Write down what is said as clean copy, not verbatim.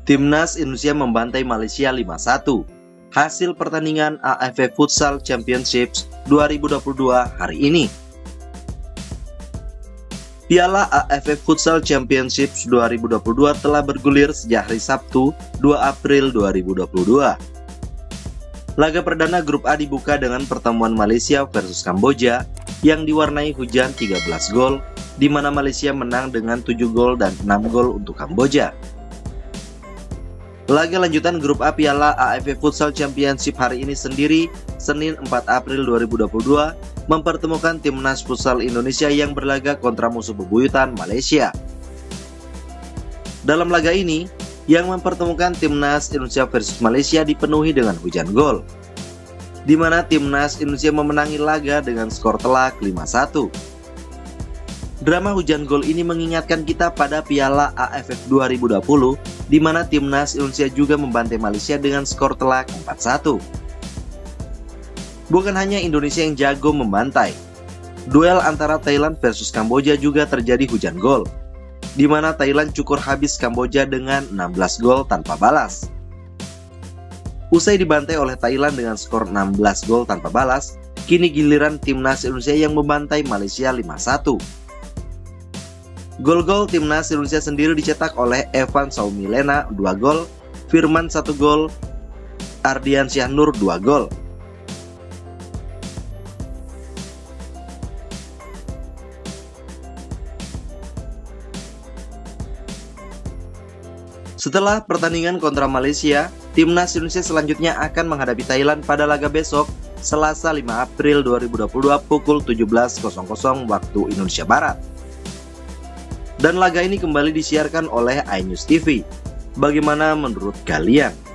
Timnas Indonesia membantai Malaysia 5-1. Hasil pertandingan AFF Futsal Championships 2022 hari ini. Piala AFF Futsal Championships 2022 telah bergulir sejak hari Sabtu, 2 April 2022. Laga perdana grup A dibuka dengan pertemuan Malaysia versus Kamboja yang diwarnai hujan 13 gol, di mana Malaysia menang dengan 7 gol dan 6 gol untuk Kamboja. Laga lanjutan grup A Piala AFF Futsal Championship hari ini sendiri, Senin 4 April 2022, mempertemukan Timnas Futsal Indonesia yang berlaga kontra musuh bebuyutan Malaysia. Dalam laga ini, yang mempertemukan Timnas Indonesia versus Malaysia dipenuhi dengan hujan gol, di mana Timnas Indonesia memenangi laga dengan skor telak 5-1. Drama hujan gol ini mengingatkan kita pada Piala AFF 2020, di mana Timnas Indonesia juga membantai Malaysia dengan skor telak 4-1. Bukan hanya Indonesia yang jago membantai, duel antara Thailand versus Kamboja juga terjadi hujan gol, di mana Thailand cukur habis Kamboja dengan 16 gol tanpa balas. Usai dibantai oleh Thailand dengan skor 16 gol tanpa balas, kini giliran Timnas Indonesia yang membantai Malaysia 5-1. Gol-gol Timnas Indonesia sendiri dicetak oleh Evan Saumilena 2 gol, Firman 1 gol, Ardian Syahnur 2 gol. Setelah pertandingan kontra Malaysia, Timnas Indonesia selanjutnya akan menghadapi Thailand pada laga besok, Selasa 5 April 2022 pukul 17.00 waktu Indonesia Barat. Dan laga ini kembali disiarkan oleh iNews TV. Bagaimana menurut kalian?